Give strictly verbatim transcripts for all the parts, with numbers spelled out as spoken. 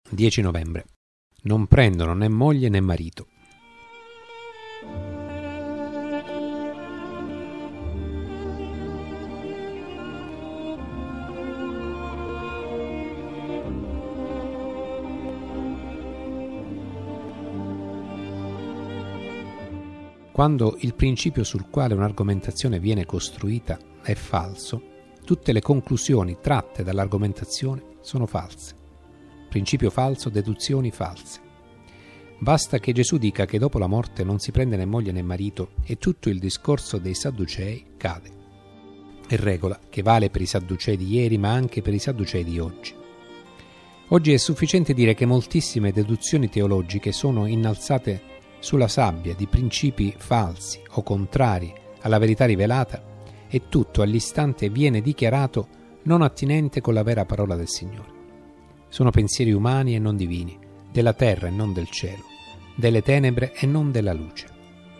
dieci novembre. Non prendono né moglie né marito. Quando il principio sul quale un'argomentazione viene costruita è falso, tutte le conclusioni tratte dall'argomentazione sono false. Principio falso, deduzioni false. Basta che Gesù dica che dopo la morte non si prende né moglie né marito e tutto il discorso dei Sadducei cade. È regola che vale per i Sadducei di ieri ma anche per i Sadducei di oggi. Oggi è sufficiente dire che moltissime deduzioni teologiche sono innalzate sulla sabbia di principi falsi o contrari alla verità rivelata e tutto all'istante viene dichiarato non attinente con la vera parola del Signore. Sono pensieri umani e non divini, della terra e non del cielo, delle tenebre e non della luce.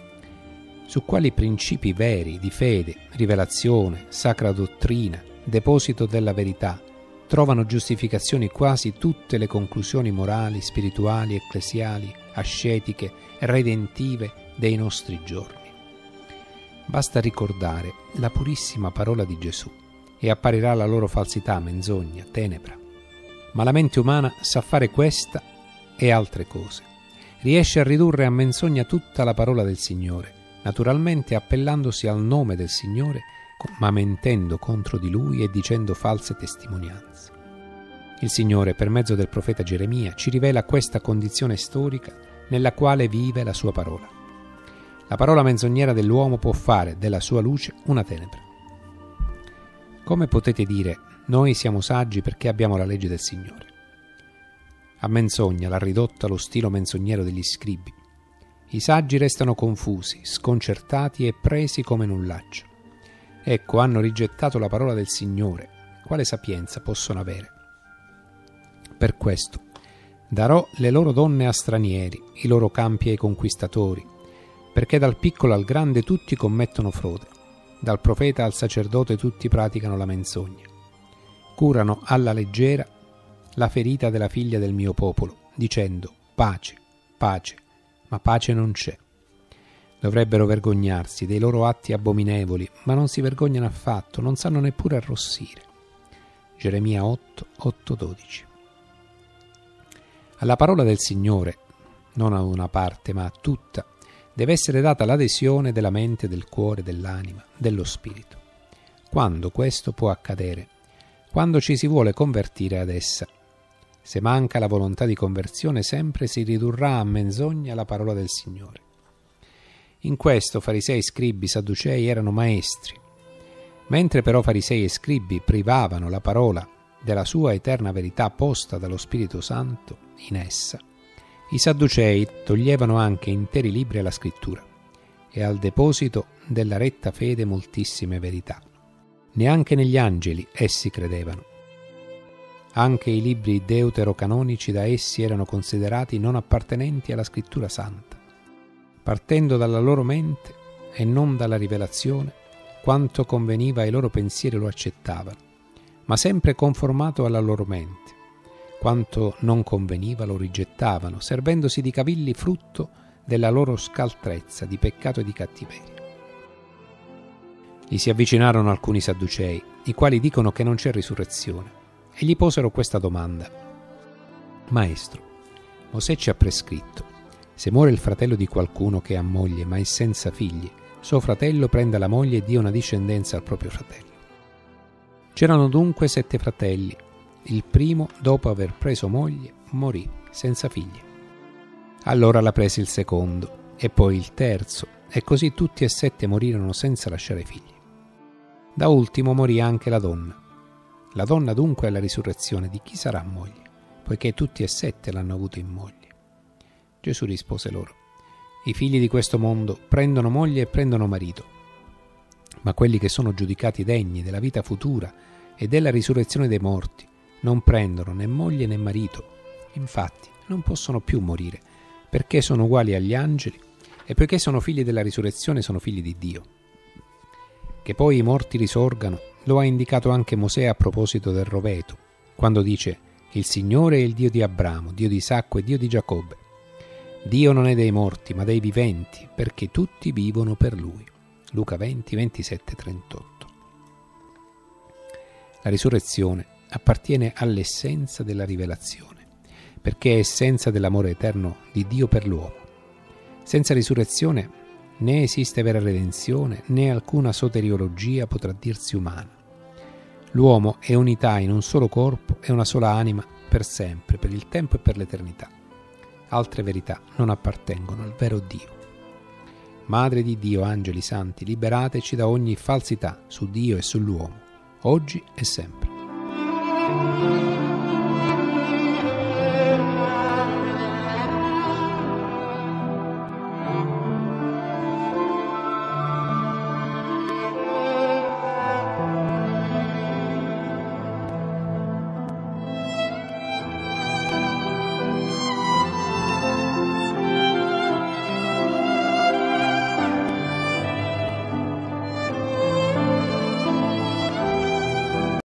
Su quali principi veri di fede, rivelazione, sacra dottrina, deposito della verità trovano giustificazioni quasi tutte le conclusioni morali, spirituali, ecclesiali, ascetiche e redentive dei nostri giorni. Basta ricordare la purissima parola di Gesù e apparirà la loro falsità, menzogna, tenebra. Ma la mente umana sa fare questa e altre cose. Riesce a ridurre a menzogna tutta la parola del Signore, naturalmente appellandosi al nome del Signore, ma mentendo contro di Lui e dicendo false testimonianze. Il Signore, per mezzo del profeta Geremia, ci rivela questa condizione storica nella quale vive la sua parola. La parola menzognera dell'uomo può fare della sua luce una tenebra. Come potete dire, noi siamo saggi perché abbiamo la legge del Signore? A menzogna l'ha ridotta lo stilo menzognero degli scribi. I saggi restano confusi, sconcertati e presi come nullaccio. Ecco, hanno rigettato la parola del Signore. Quale sapienza possono avere? Per questo darò le loro donne a stranieri, i loro campi ai conquistatori, perché dal piccolo al grande tutti commettono frode, dal profeta al sacerdote tutti praticano la menzogna. Curano alla leggera la ferita della figlia del mio popolo, dicendo pace, pace, ma pace non c'è. Dovrebbero vergognarsi dei loro atti abominevoli, ma non si vergognano affatto, non sanno neppure arrossire. Geremia otto, otto dodici. Alla parola del Signore, non a una parte ma a tutta, deve essere data l'adesione della mente, del cuore, dell'anima, dello spirito. Quando questo può accadere? Quando ci si vuole convertire ad essa. Se manca la volontà di conversione, sempre si ridurrà a menzogna la parola del Signore. In questo farisei, scribi, sadducei erano maestri. Mentre però farisei e scribi privavano la parola della sua eterna verità posta dallo Spirito Santo in essa, i sadducei toglievano anche interi libri alla scrittura e al deposito della retta fede moltissime verità. Neanche negli angeli essi credevano. Anche i libri deuterocanonici da essi erano considerati non appartenenti alla scrittura santa. Partendo dalla loro mente e non dalla rivelazione, quanto conveniva ai loro pensieri lo accettavano, ma sempre conformato alla loro mente. Quanto non conveniva lo rigettavano, servendosi di cavilli frutto della loro scaltrezza, di peccato e di cattiveria. Gli si avvicinarono alcuni sadducei, i quali dicono che non c'è risurrezione, e gli posero questa domanda. Maestro, Mosè ci ha prescritto: se muore il fratello di qualcuno che ha moglie ma è senza figli, suo fratello prenda la moglie e dia una discendenza al proprio fratello. C'erano dunque sette fratelli. Il primo, dopo aver preso moglie, morì senza figli. Allora la prese il secondo, e poi il terzo, e così tutti e sette morirono senza lasciare figli. Da ultimo morì anche la donna. La donna dunque alla risurrezione di chi sarà moglie, poiché tutti e sette l'hanno avuto in moglie. Gesù rispose loro: i figli di questo mondo prendono moglie e prendono marito, ma quelli che sono giudicati degni della vita futura e della risurrezione dei morti non prendono né moglie né marito. Infatti non possono più morire, perché sono uguali agli angeli e poiché sono figli della risurrezione sono figli di Dio. Che poi i morti risorgano lo ha indicato anche Mosè a proposito del roveto, quando dice: Il Signore è il Dio di Abramo, Dio di Isacco e Dio di Giacobbe. Dio non è dei morti, ma dei viventi, perché tutti vivono per Lui. Luca venti, ventisette, trentotto. La risurrezione appartiene all'essenza della rivelazione, perché è essenza dell'amore eterno di Dio per l'uomo. Senza risurrezione né esiste vera redenzione, né alcuna soteriologia potrà dirsi umana. L'uomo è unità in un solo corpo e una sola anima per sempre, per il tempo e per l'eternità. Altre verità non appartengono al vero Dio. Madre di Dio, angeli santi, liberateci da ogni falsità su Dio e sull'uomo, oggi e sempre.